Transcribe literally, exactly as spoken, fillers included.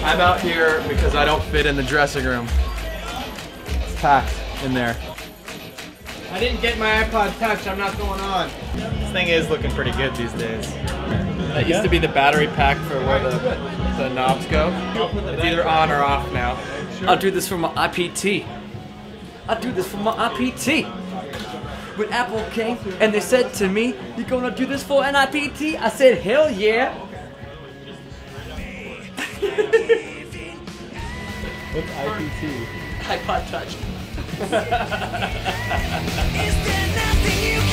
I'm out here because I don't fit in the dressing room. It's packed in there. I didn't get my iPod Touch, I'm not going on. This thing is looking pretty good these days. That used to be the battery pack for where the, the knobs go. It's either on or off now. I'll do this for my I P T. I'll do this for my I P T. When Apple came and they said to me, "You gonna do this for an I P T?" I said, "Hell yeah." What's I P T? iPod Touch. Is there nothing you